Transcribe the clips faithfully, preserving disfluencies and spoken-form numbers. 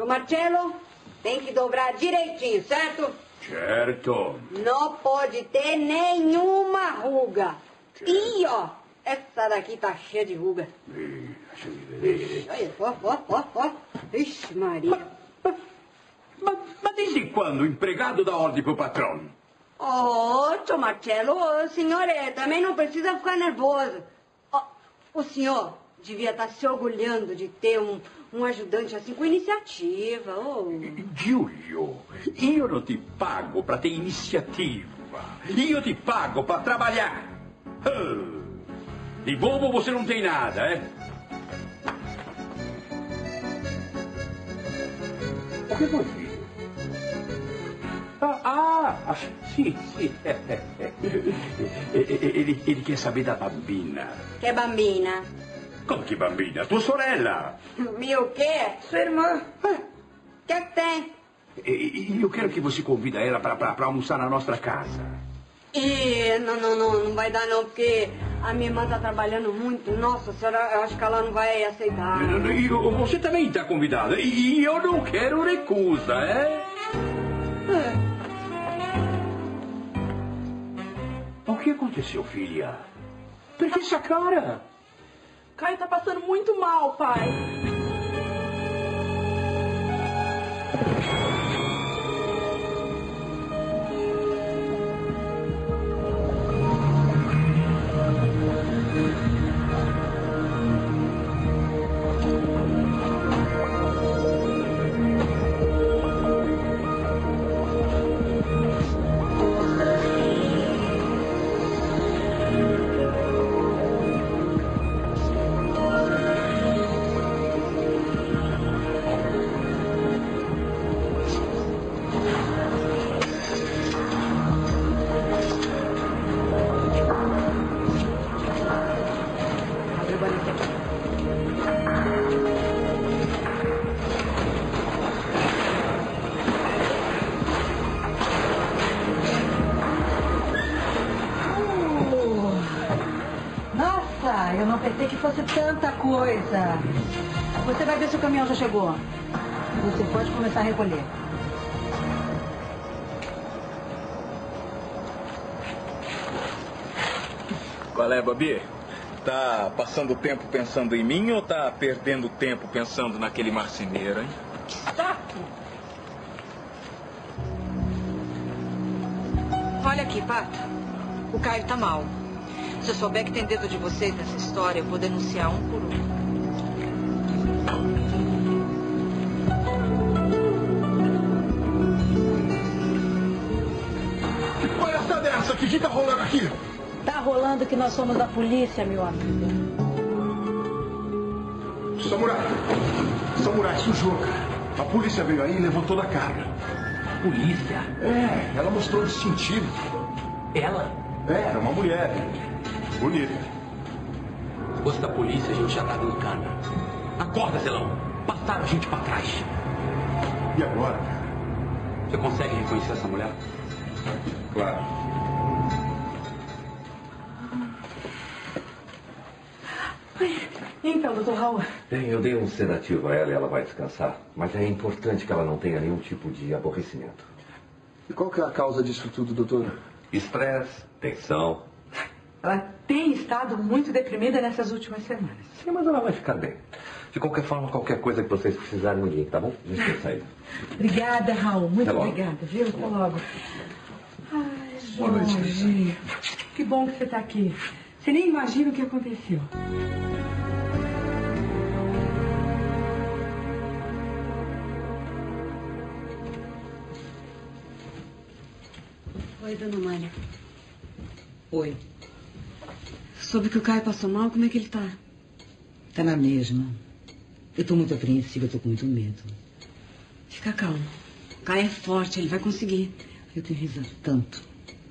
Seu Marcelo, tem que dobrar direitinho, certo? Certo. Não pode ter nenhuma ruga. E, ó, essa daqui tá cheia de ruga. Ih, deixa eu ver. Olha, ó, ó, ó, ó. Ixi, Maria. Mas, mas, mas desde quando o empregado dá ordem pro patrão? Oh, seu Marcelo, o senhor é, também não precisa ficar nervoso. Oh, o senhor devia estar se orgulhando de ter um, um ajudante assim com iniciativa. Oh. Giulio, eu não te pago para ter iniciativa. Eu te pago para trabalhar. De bobo você não tem nada, é? O que foi, filho? Ah, ah, sim, sim. Ele, ele quer saber da bambina. Que bambina? Como que bambina? Tua sorella. Meu quê? Sua irmã. O que que tem? E, eu quero que você convida ela para almoçar na nossa casa. E não, não, não, não vai dar não, porque a minha irmã tá trabalhando muito. Nossa senhora, eu acho que ela não vai aceitar. E você também está convidada. E eu não quero recusa, é? É. O que aconteceu, filha? Por que essa cara? Caio tá passando muito mal, pai. Eu não pensei que fosse tanta coisa. Você vai ver se o caminhão já chegou. Você pode começar a recolher. Qual é, Babi? Tá passando tempo pensando em mim ou tá perdendo tempo pensando naquele marceneiro, hein? Que saco! Olha aqui, Pato. O Caio tá mal. Se eu souber que tem dedo de vocês nessa história, eu vou denunciar um por um. Que palhaçada é essa? O que tá rolando aqui? Tá rolando que nós somos da polícia, meu amigo. Samurai! Samurai, sujou, cara. A polícia veio aí e levou toda a carga. Polícia? É, ela mostrou distintivo. Ela? É, era uma mulher. Bonita. Se fosse da polícia, a gente já tá dando cana. Acorda, Zelão. Passaram a gente pra trás. E agora, cara? Você consegue reconhecer essa mulher? Claro. Então, doutor Raul. Bem, eu dei um sedativo a ela e ela vai descansar. Mas é importante que ela não tenha nenhum tipo de aborrecimento. E qual que é a causa disso tudo, doutor? Estresse, tensão. Ela tem estado muito deprimida nessas últimas semanas. Sim, mas ela vai ficar bem. De qualquer forma, qualquer coisa que vocês precisarem, me liguem, tá bom? A gente tem saída. Obrigada, Raul. Muito Até logo. obrigada, viu? Até logo. Ai, Boa noite, Jorge. Que bom que você está aqui. Você nem imagina o que aconteceu. Oi, dona Amália. Oi. Soube que o Caio passou mal, como é que ele tá? Tá na mesma. Eu tô muito apreensiva, eu tô com muito medo. Fica calmo. O Caio é forte, ele vai conseguir. Eu tenho rezado tanto.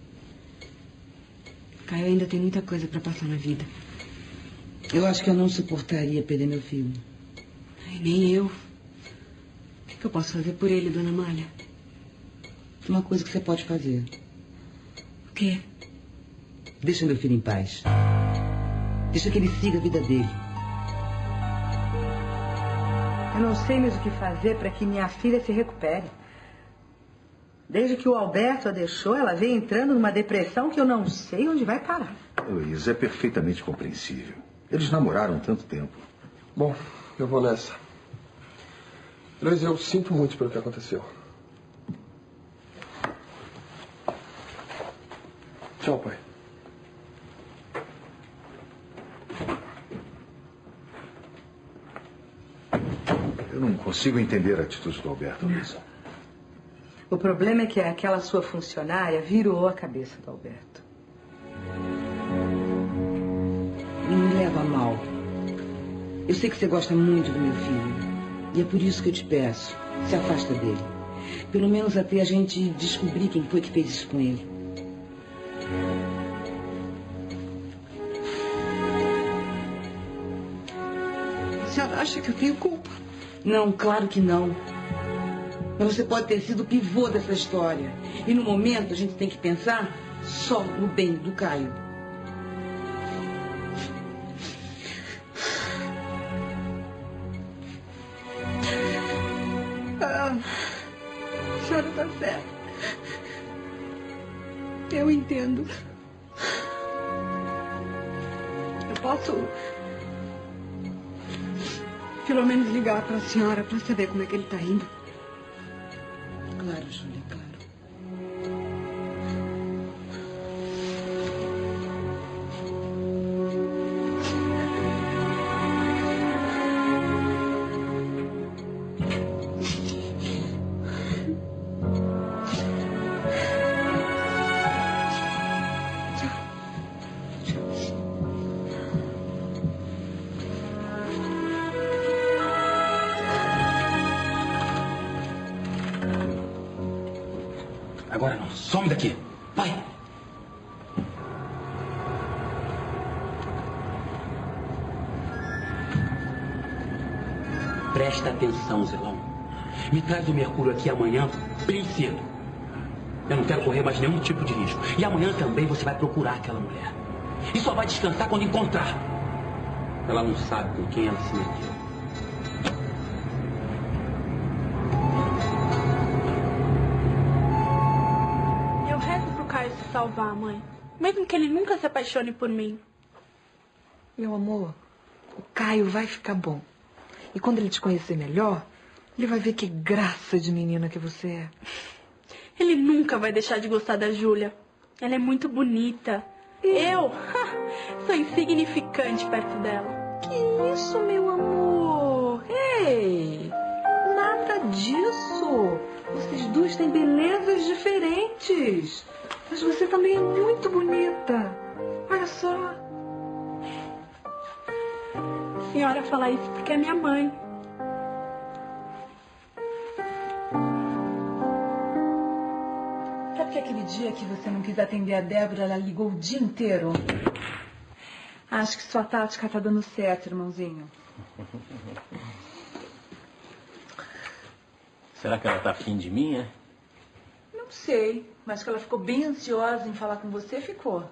O Caio ainda tem muita coisa pra passar na vida. Eu acho que eu não suportaria perder meu filho. Ai, nem eu. O que, que eu posso fazer por ele, dona Amália? Tem uma coisa que você pode fazer. O quê? Deixa meu filho em paz. Deixa que ele siga a vida dele. Eu não sei mais o que fazer para que minha filha se recupere. Desde que o Alberto a deixou, ela vem entrando numa depressão que eu não sei onde vai parar. Luiz, é perfeitamente compreensível. Eles namoraram tanto tempo. Bom, eu vou nessa. Luiz, eu sinto muito pelo que aconteceu. Tchau, pai. Eu não consigo entender a atitude do Alberto, Luiz. O problema é que aquela sua funcionária virou a cabeça do Alberto. Não me leva a mal. Eu sei que você gosta muito do meu filho. E é por isso que eu te peço, se afasta dele. Pelo menos até a gente descobrir quem foi que fez isso com ele. A senhora acha que eu tenho culpa? Não, claro que não. Mas você pode ter sido o pivô dessa história. E no momento a gente tem que pensar só no bem do Caio. Ah, a senhora está certa. Eu entendo. Eu posso pelo menos ligar para a senhora para saber como é que ele está indo. Claro, Júlia, claro. Agora não, some daqui. Vai. Presta atenção, Zelão. Me traz o Mercúrio aqui amanhã, bem cedo. Eu não quero correr mais nenhum tipo de risco. E amanhã também você vai procurar aquela mulher. E só vai descansar quando encontrar. Ela não sabe com quem ela se meteu. Se salvar, mãe. Mesmo que ele nunca se apaixone por mim. Meu amor, o Caio vai ficar bom. E quando ele te conhecer melhor, ele vai ver que graça de menina que você é. Ele nunca vai deixar de gostar da Júlia. Ela é muito bonita. E... eu sou insignificante perto dela. Que isso, meu amor? Ei, nada disso. Vocês duas têm belezas diferentes. Mas você também é muito bonita. Olha só. A senhora fala isso porque é minha mãe. Sabe que aquele dia que você não quis atender a Débora, ela ligou o dia inteiro? Acho que sua tática tá dando certo, irmãozinho. Será que ela tá afim de mim, é? Não sei, mas que ela ficou bem ansiosa em falar com você, ficou.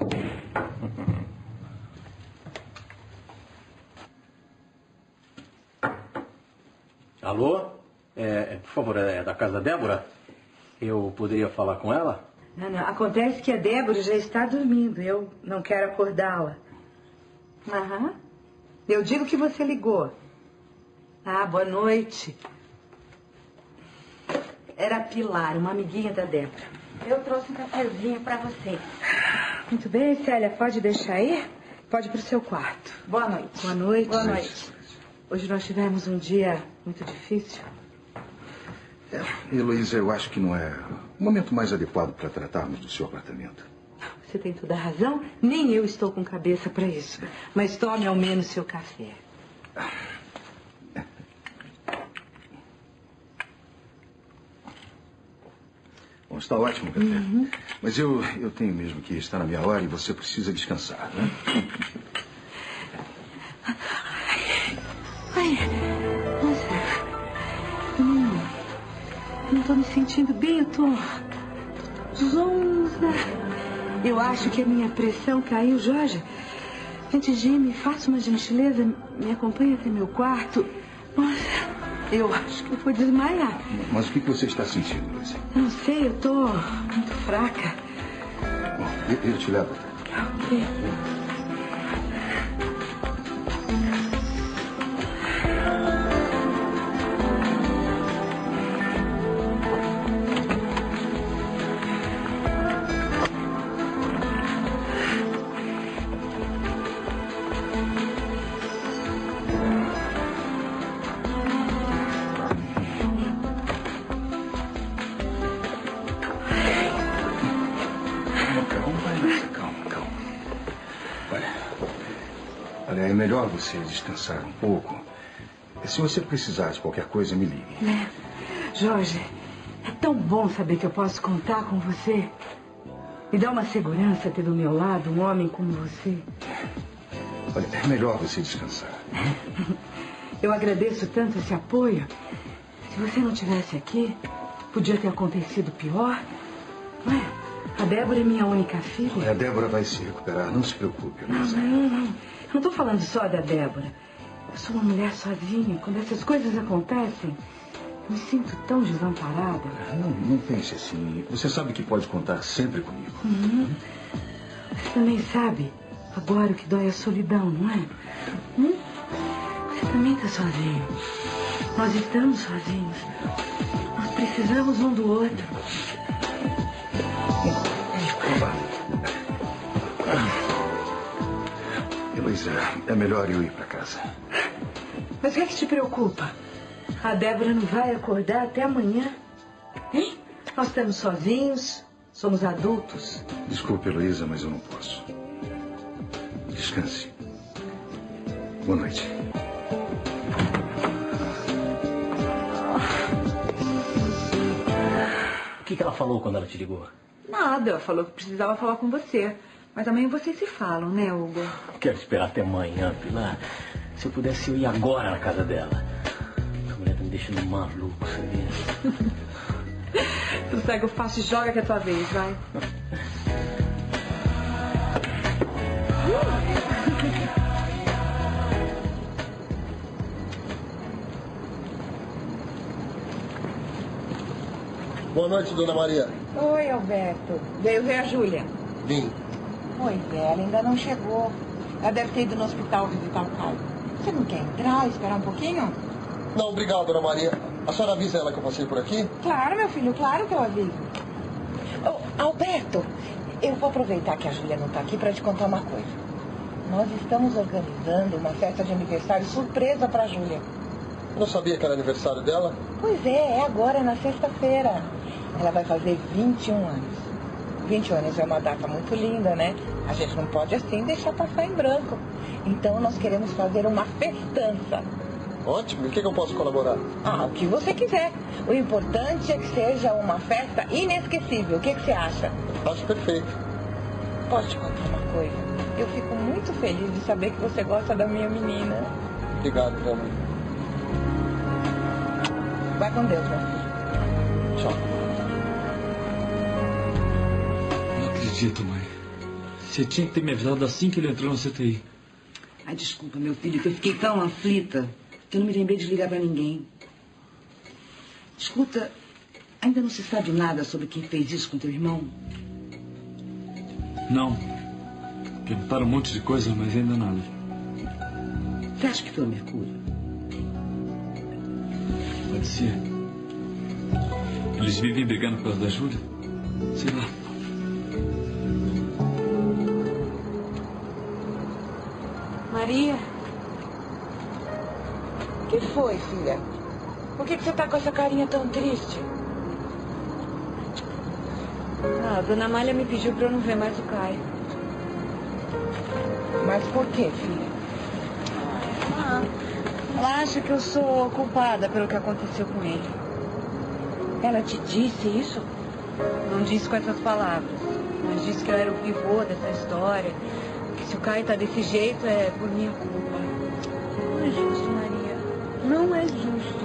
Alô? É, por favor, é da casa da Débora? Eu poderia falar com ela? Não, não. Acontece que a Débora já está dormindo. Eu não quero acordá-la. Aham. Eu digo que você ligou. Ah, boa noite. Era a Pilar, uma amiguinha da Débora. Eu trouxe um cafezinho para você. Muito bem, Célia. Pode deixar aí? Pode ir pro seu quarto. Boa noite. Boa noite. Boa noite. Hoje nós tivemos um dia muito difícil. É, Heloísa, eu acho que não é o momento mais adequado para tratarmos do seu apartamento. Você tem toda a razão. Nem eu estou com cabeça para isso. Mas tome ao menos seu café. Bom, está ótimo o café. Uhum. Mas eu, eu tenho mesmo que estar na minha hora e você precisa descansar, né? Ai, nossa. Hum, não estou me sentindo bem, eu tô zonza. Eu acho que a minha pressão caiu, Jorge. Antes de ir, me faça uma gentileza, me acompanhe até meu quarto. Nossa. Eu acho que eu vou desmaiar. Mas o que você está sentindo, Luísa? Não sei, eu tô muito fraca. Bom, eu, eu te levo. Ok. É melhor você descansar um pouco. Se você precisar de qualquer coisa, me ligue. É. Jorge, é tão bom saber que eu posso contar com você. Me dá uma segurança ter do meu lado um homem como você. Olha, é melhor você descansar. Eu agradeço tanto esse apoio. Se você não estivesse aqui, podia ter acontecido pior. Não é? A Débora é minha única filha. A Débora vai se recuperar, não se preocupe. Não, não, não. Não estou falando só da Débora. Eu sou uma mulher sozinha. Quando essas coisas acontecem, eu me sinto tão desamparada. Não, não pense assim. Você sabe que pode contar sempre comigo. Uhum. Você também sabe, agora o que dói é a solidão, não é? Hum? Você também está sozinho. Nós estamos sozinhos. Nós precisamos um do outro. Heloísa, é melhor eu ir para casa. Mas o que é que te preocupa? A Débora não vai acordar até amanhã. Hein? Nós estamos sozinhos, somos adultos. Desculpe, Heloísa, mas eu não posso. Descanse. Boa noite. O que, que ela falou quando ela te ligou? Nada, ela falou que precisava falar com você. Mas amanhã vocês se falam, né, Hugo? Quero esperar até amanhã, Pilar. Se eu pudesse, eu ia agora na casa dela. Essa mulher tá me deixando maluco, sabia? Sossega o facho e joga que é tua vez, vai. Boa noite, dona Maria. Oi, Alberto. Veio ver a Júlia? Vim. Pois é, ela ainda não chegou. Ela deve ter ido no hospital visitar o Caio. Você não quer entrar, esperar um pouquinho? Não, obrigado, dona Maria. A senhora avisa ela que eu passei por aqui? Claro, meu filho, claro que eu aviso. Oh, Alberto, eu vou aproveitar que a Júlia não está aqui para te contar uma coisa. Nós estamos organizando uma festa de aniversário surpresa para a Júlia. Eu não sabia que era aniversário dela? Pois é, é agora, na sexta-feira. Ela vai fazer vinte e um anos. vinte anos é uma data muito linda, né? A gente não pode assim deixar passar em branco. Então nós queremos fazer uma festança. Ótimo, e o que, que eu posso colaborar? Ah, o que você quiser. O importante é que seja uma festa inesquecível. O que, que você acha? Acho perfeito. Posso te contar uma coisa? Eu fico muito feliz de saber que você gosta da minha menina. Obrigado, meu amor. Vai com Deus, meu filho. Tchau. Não acredito, mãe. Você tinha que ter me avisado assim que ele entrou no C T I. Ai, desculpa, meu filho, que eu fiquei tão aflita que eu não me lembrei de ligar pra ninguém. Escuta, ainda não se sabe nada sobre quem fez isso com teu irmão? Não. Perguntaram um monte de coisa, mas ainda nada. Você acha que foi o Mercúrio? Pode ser. Eles vivem brigando por causa da Júlia? Sei lá. Maria? O que foi, filha? Por que, que você tá com essa carinha tão triste? Ah, a dona Amália me pediu pra eu não ver mais o Caio. Mas por quê, filha? Ah, ela acha que eu sou culpada pelo que aconteceu com ele. Ela te disse isso? Não disse com essas palavras, mas disse que eu era o pivô dessa história. Que se o Caio tá desse jeito é por minha culpa. Não é justo, Maria. Não é justo.